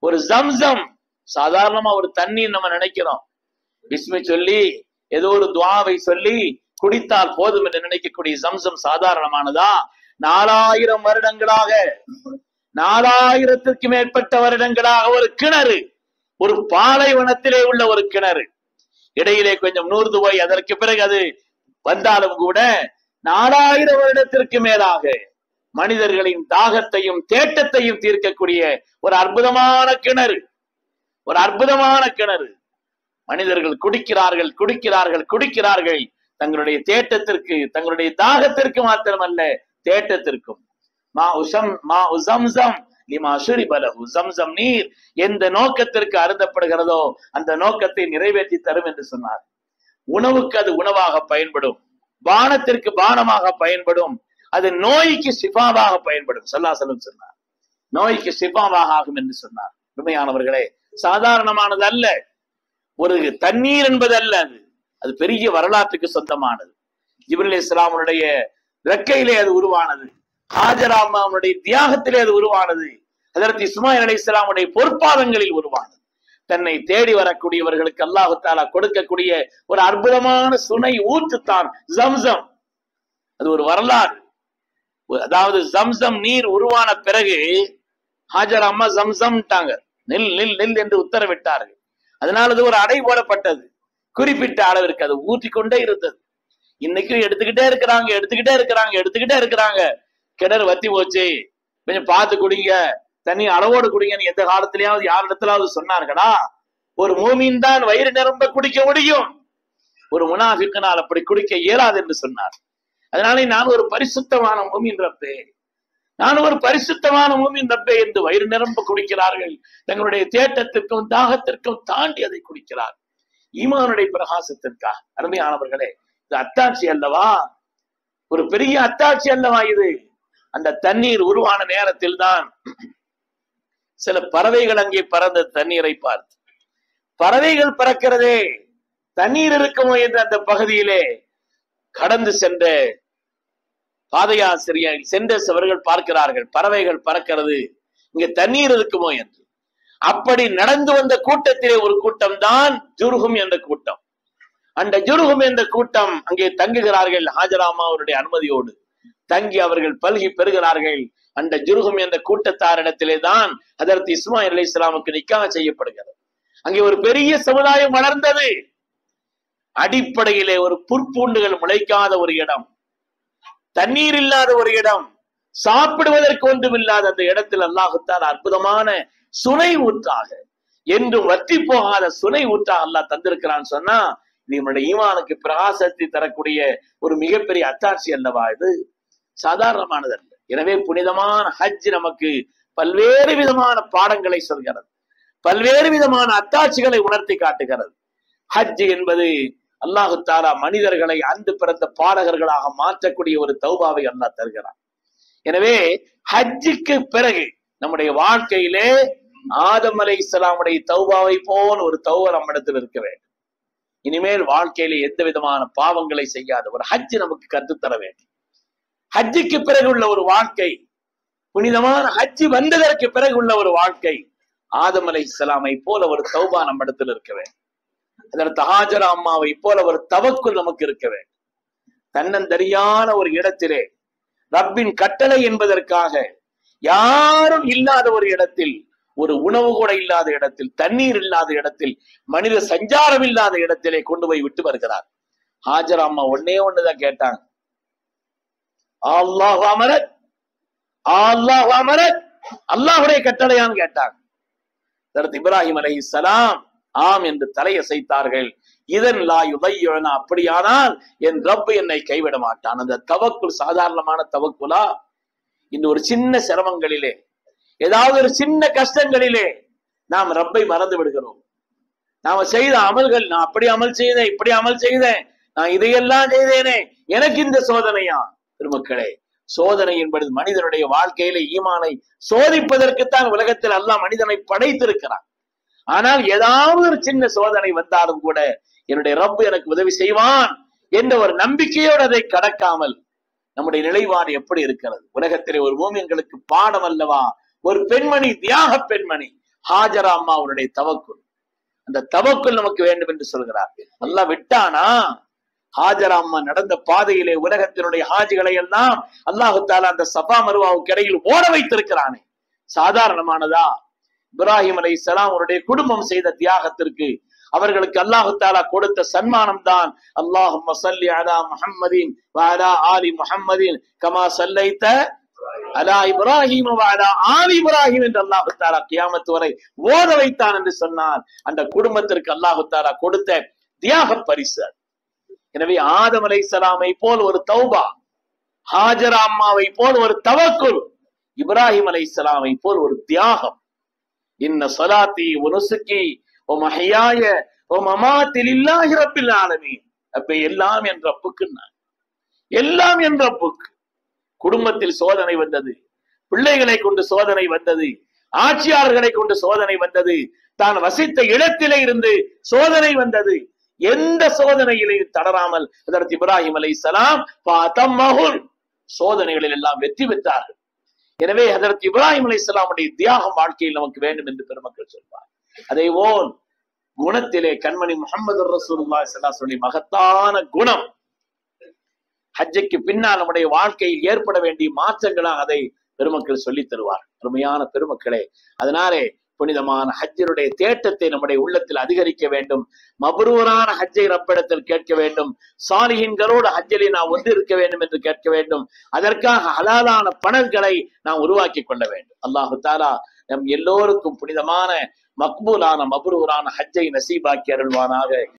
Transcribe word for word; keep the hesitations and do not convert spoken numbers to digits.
ஒரு ஜம்சம் சாதாரணமா ஒரு தண்ணீர் நம்ம நினைக்கிறோம், பிஸ்மி சொல்லி ஏதோ ஒரு துஆவை சொல்லி குடித்தால் போதும் என்று நினைக்கக்கூடிய ஜம்சம் சாதாரணமானதா? நாலாயிரம் வருடங்களாக நாலாயிரத்திற்கு மேற்பட்ட வருடங்களாக ஒரு கிணறு, ஒரு பாலைவனத்திலே உள்ள ஒரு கிணறு. இடையிலே கொஞ்சம் நூறு போய் அதற்கு பிறகு அது வந்தாலும் கூட நாலாயிரம் வருடத்திற்கு மேலாக மனிதர்களின் தாகத்தையும் தேட்டத்தையும் தீர்க்கக்கூடிய ஒரு அற்புதமான கிணறு, ஒரு அற்புதமான கிணறு. மனிதர்கள் குடிக்கிறார்கள் குடிக்கிறார்கள் குடிக்கிறார்கள் தங்களுடைய தேட்டத்திற்கு, தங்களுடைய தாகத்திற்கு மாத்திரமல்ல, தேட்டத்திற்கும். மா உசம் மா உசம்சம் லிமா ஷுரிப லஹு, ஜம்சம் நீர் எந்த நோக்கத்திற்கு அருந்தப்படுகிறதோ அந்த நோக்கத்தை நிறைவேற்றி தரும் என்று சொன்னார். உணவுக்கு அது உணவாக பயன்படும், பானத்திற்கு பானமாக பயன்படும், அது நோய்க்கு சிஃபாவாக பயன்படும். ஸல்லல்லாஹு அலைஹி வஸல்லம் சொன்னார், நோய்க்கு சிஃபாவாக ஆகும் என்று சொன்னார். உண்மையானவர்களே, சாதாரணமானது அல்ல, ஒரு தண்ணீர் என்பது அல்ல, அது அது பெரிய வரலாற்றுக்கு சொந்தமானது. ஜிப்ரீல் அலைஹிஸ்ஸலாமுடைய ரெக்கையிலே அது உருவானது, ஹாஜரா அம்மாவுடைய தியாகத்திலே அது உருவானது, ஹஜ்ரத் இஸ்மாயில் அலைஹிஸ்ஸலாமுடைய பொற்பாதங்களில் உருவானது. தன்னை தேடி வரக்கூடியவர்களுக்கு அல்லாஹ் தஆலா கொடுக்கக்கூடிய ஒரு அற்புதமான சுனை ஊற்றுத்தான் ஜம்சம். அது ஒரு வரலாறு. அதாவது ஜம்சம் நீர் உருவான பிறகு ஹாஜரா அம்மா ஜம்சம்ட்டாங்க, நில் நில் நில் என்று உத்தரவிட்டார்கள். அதனால அது ஒரு அடை போடப்பட்டது, குறிப்பிட்ட அளவிற்கு அது ஊற்றிக்கொண்டே இருந்தது. இன்னைக்கு எடுத்துக்கிட்டே இருக்கிறாங்க எடுத்துக்கிட்டே இருக்கிறாங்க எடுத்துக்கிட்டே இருக்கிறாங்க கிணறு வத்தி போச்சு, கொஞ்சம் பார்த்து குடிங்க, தண்ணி அளவோடு குடிங்கன்னு எந்த காலத்திலேயாவது யார் இடத்துலாவது சொன்னார்களா? ஒரு மூமின் தான் வயிறு நிரம்ப குடிக்க முடியும், ஒரு முனாஃபிக்கினால் அப்படி குடிக்க இயலாது என்று சொன்னார். அதனால நான் ஒரு பரிசுத்தமான மூமின் ரப்பே, நான் ஒரு பரிசுத்தமான மூமின் ரப்பே என்று வயிறு நிரம்ப குடிக்கிறார்கள். தங்களுடைய தேட்டத்திற்கும் தாகத்திற்கும் தாண்டி அதை குடிக்கிறார், ஈமானுடைய பிரகாசத்திற்காக. அருமையானவர்களே, இது அத்தாட்சி அல்லவா, ஒரு பெரிய அத்தாட்சி அல்லவா இது. அந்த தண்ணீர் உருவான நேரத்தில் தான் சில பறவைகள் அங்கே பறந்த தண்ணீரை பார்த்து, பறவைகள் பறக்கிறதே, தண்ணீர் இருக்குமோ என்று அந்த பகுதியிலே கடந்து சென்ற பாதையாசிரியர் சென்றவர்கள் பார்க்கிறார்கள், பறவைகள் பறக்கிறது, இங்க தண்ணீர் இருக்குமோ என்று. அப்படி நடந்து வந்த கூட்டத்திலே ஒரு கூட்டம் தான் ஜுர்ஹும் என்ற கூட்டம். அந்த ஜுர்ஹும் என்ற கூட்டம் அங்கே தங்குகிறார்கள், ஹாஜரா அம்மாவுடைய அனுமதியோடு தங்கி அவர்கள் பல்கி பெறுகிறார்கள். அந்த ஜுர்ஹும் என்ற கூட்டத்தாரிடத்திலே தான் ஹஜ்ரத் இஸ்மாயில் அலைஹிஸ்ஸலாமுக்கு நிக்காஹ் செய்யப்படுகிறது. அங்கே ஒரு பெரிய சமுதாயம் வளர்ந்தது. அடிப்படையிலே ஒரு புற்பூண்டுகள் முளைக்காத ஒரு இடம், தண்ணீர் இல்லாத ஒரு இடம், சாப்பிடுவதற்கு ஒன்றும் இல்லாத அந்த இடத்தில் அல்லாஹ் தஆலா அற்புதமான சுனை ஊற்றாக, என்றும் வற்றி போகாத சுனை ஊற்றாக அல்லாஹ் தந்திருக்கிறான்னு சொன்னா, இது நம்முடைய ஈமானுக்கு பிரகாசத்தை தரக்கூடிய ஒரு மிகப்பெரிய அத்தாட்சி அல்லவா? இது சாதாரணமானது அல்ல. எனவே புனிதமான ஹஜ் நமக்கு பல்வேறு விதமான பாடங்களை சொல்கிறது, பல்வேறு விதமான அத்தாட்சிகளை உணர்த்தி காட்டுகிறது. ஹஜ் என்பது அல்லாஹு தஆலா மனிதர்களை அன்று பிறந்த பாடகர்களாக மாற்றக்கூடிய ஒரு தௌபாவை அல்லாஹ் தருகிறார். எனவே ஹஜ்ஜுக்கு பிறகு நம்முடைய வாழ்க்கையிலே ஆதம் அலைஹிஸ்ஸலாமுடைய தௌபாவை போல் ஒரு தௌபா நம்மிடத்தில் இருக்க வேண்டும். இனிமேல் வாழ்க்கையிலே எந்த விதமான பாவங்களை செய்யாத ஒரு ஹஜ் நமக்கு கற்றுத்தர வேண்டும். ஹஜ்ஜுக்கு பிறகு உள்ள ஒரு வாழ்க்கை, புனிதமான ஹஜ் வந்ததற்கு பிறகு உள்ள ஒரு வாழ்க்கை, ஆதம் அலைஹிஸ்ஸலாமை போல ஒரு தௌபா நம்மிடத்தில் இருக்க வேண்டும். அதற்கு ஹாஜரா அம்மாவை போல ஒரு தவக்குல் நமக்கு இருக்க வேண்டும். தன்னந்தரியான ஒரு இடத்திலே ரப்பின் கட்டளை என்பதற்காக யாரும் இல்லாத ஒரு இடத்தில், ஒரு உணவு கூட இல்லாத இடத்தில், தண்ணீர் இல்லாத இடத்தில், மனித சஞ்சாரம் இல்லாத இடத்திலே கொண்டு போய் விட்டு வருகிறார். ஹாஜரா அம்மா ஒன்னே ஒண்ணுதான் கேட்டாங்க, அல்லாஹ் அமரத் அல்லாஹ் அமரத், அல்லாஹுடைய கட்டளையான்னு கேட்டாங்க. ஹஜ்ரத் இப்ராஹிம் அலைஹிஸ்ஸலாம் ஆம் என்று தலையசைத்தார்கள். இதன் லா யுதையுனா, அப்படியானால் என் ரப்பு என்னை கைவிட மாட்டான். அந்த தவக்குல் சாதாரணமான தவக்குலா? இந்த ஒரு சின்ன சிரமங்களிலே, ஏதாவது ஒரு சின்ன கஷ்டங்களிலே நாம் ரப்பை மறந்து விடுகிறோம். நாம செய்த அமல்கள், நான் அப்படி அமல் செய்தேன், இப்படி அமல் செய்தேன், நான் இதையெல்லாம் செய்தேனே, எனக்கு இந்த சோதனையா? பெருமக்களே, சோதனை என்பது மனிதனுடைய வாழ்க்கையில ஈமானை சோதிப்பதற்குத்தான் உலகத்தில் அல்லாஹ் மனிதனை படைத்திருக்கிறான். ஆனால் ஏதாவது ஒரு சின்ன சோதனை வந்தாலும் கூட என்னுடைய ரப்பு எனக்கு உதவி செய்வான் என்ற ஒரு நம்பிக்கையோடு அதை கடக்காமல் நம்முடைய நிலைப்பாடு எப்படி இருக்கிறது? உலகத்திலே ஒரு மூமின்களுக்கு பாடம் அல்லவா? ஒரு பெண்மணி, தியாக பெண்மணி ஹாஜரா அம்மா அவருடைய தவக்குல், அந்த தவக்குல் நமக்கு வேண்டும் என்று சொல்கிறார். அல்லாஹ் விட்டானா? ஹாஜரா அம்மா நடந்த பாதையிலே உலகத்தினுடைய ஹாஜிகளை எல்லாம் அல்லாஹு தாலா அந்த சபா மருவாவுக்கு இடையில் ஓட வைத்திருக்கிறானே, சாதாரணமானதா? இப்ராஹிம் அலைஹிஸ்ஸலாம் அவருடைய குடும்பம் செய்த தியாகத்திற்கு அவர்களுக்கு அல்லாஹு தாலா கொடுத்த சன்மானம் தான் அல்லாஹும்ம ஸல்லி அலா முஹம்மதின் வ அலா ஆலி முஹம்மதின் கமா ஸல்லைத அலா இப்ராஹிம் வ அலா ஆலி இப்ராஹிம் என்று அல்லாஹு தாலா கியாமத் வரை ஓத வைத்தான் என்று சொன்னான். அந்த குடும்பத்திற்கு அல்லாஹு தாலா கொடுத்த தியாக பரிசு. எனவே ஆதம் அலைஹிஸ்ஸலாமை போல் ஒரு தௌபா, ஹாஜரா அம்மாவை போல் ஒரு தவக்குல், இப்ராஹிம் அலைஹிஸ்ஸலாமை போல் ஒரு தியாகம். இன்ன ஸலாத்தி வ நுஸுகி வ மஹ்யாய வ மமாத்தி லில்லாஹி ரப்பில் ஆலமீன். அப்ப எல்லாம் என் ரப்புக்கு, எல்லாம் என் ரப்புக்கு. குடும்பத்தில் சோதனை வந்தது, பிள்ளைகளை கொண்டு சோதனை வந்தது, ஆட்சியாளர்களை கொண்டு சோதனை வந்தது, தான் வசித்த இடத்திலே இருந்து சோதனை வந்தது. எந்த சோதனையிலையும் தளராமல் அதற்கு இப்ராஹிம் அலைஹிஸ்ஸலாம் ஃபஅதம்மஹுல், சோதனைகளில் எல்லாம் வெற்றி பெற்றார்கள். எனவே ஹஜரத் இப்ராஹிம் அலைஹிஸ்ஸலாமுடைய தியாகம் வாழ்க்கையில் நமக்கு வேண்டும் என்று பெருமக்கள் சொல்வார். அதே போல் குணத்திலே கண்மணி முஹம்மது ரசூலுல்லாஹி ஸல்லல்லாஹு அலைஹி வஸல்லம் மகத்தான குணம், ஹஜ்ஜுக்கு பின்னால் நம்முடைய வாழ்க்கையில் ஏற்பட வேண்டிய மாற்றங்களாக அதை பெருமக்கள் சொல்லித் தருவார். அருமையான பெருமக்களே, அதனாலே புனிதமான ஹஜ்ஜினுடைய தேட்டத்தை நம்முடைய உள்ளத்தில் அதிகரிக்க வேண்டும். மப்ரூரான ஹஜ்ஜை ரப்பிடத்தில் கேட்க வேண்டும். சாலிஹீன்களோடு ஹஜ்ஜிலே நாம் ஒன்று இருக்க வேண்டும் என்று கேட்க வேண்டும். அதற்காக ஹலாலான பணங்களை நாம் உருவாக்கி கொள்ள வேண்டும். அல்லாஹு தாலா நம் எல்லோருக்கும் புனிதமான மக்பூலான மப்ரூரான ஹஜ்ஜை நசீபாக்கி அருள்வானாக.